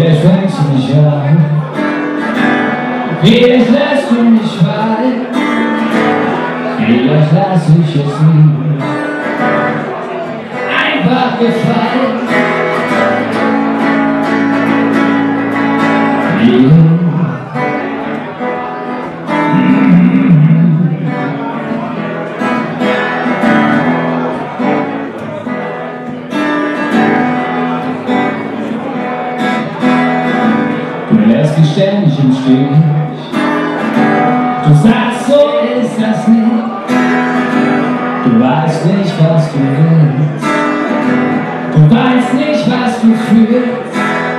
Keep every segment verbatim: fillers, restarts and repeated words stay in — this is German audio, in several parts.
Vielleicht fängst du mich an, vielleicht lässt du mich fallen, vielleicht lass ich es nie einfach gefallen. Yeah. Du lässt mich ständig im Stich. Du sagst, so ist das nicht. Du weißt nicht, was du willst. Du weißt nicht, was du fühlst.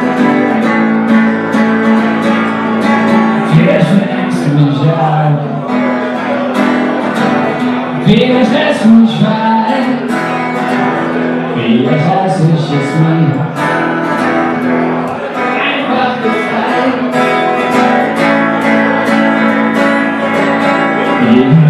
Vielleicht fängst du mich an, vielleicht lässt du mich fallen, vielleicht lass ich es mir einfach gefallen. Yeah.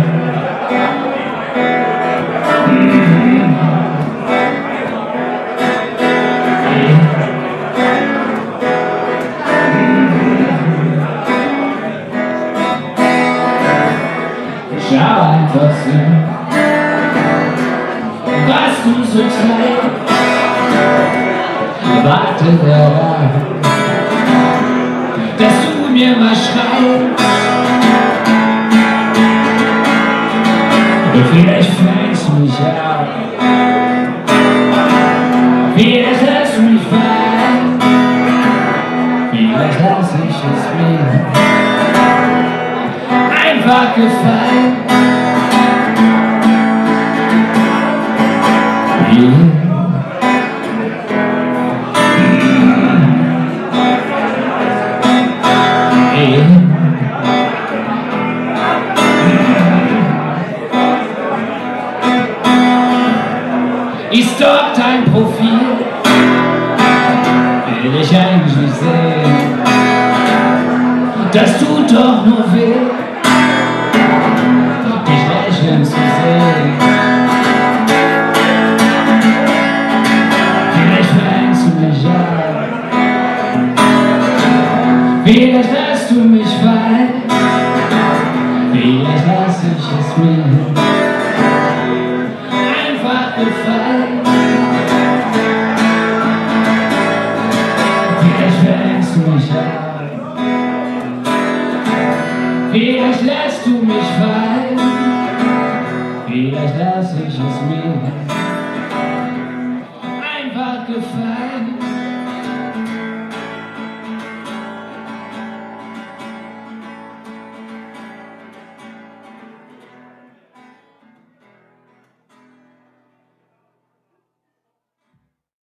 Schau einfach so, was du so treibst. Warte darauf, dass du mir mal schreibst. Vielleicht fängst du mich an, vielleicht lässt du mich fallen, vielleicht lass ich es mir einfach gefallen. Yeah. Ich stalk dein Profil, will ich eigentlich nicht sehen, das tut doch nur weh, dich lächeln zu sehen. Vielleicht fängst du mich an, vielleicht lässt du mich fallen, vielleicht lass ich es mir einfach gefallen. Vielleicht fängst du mich an, vielleicht lässt du mich fallen.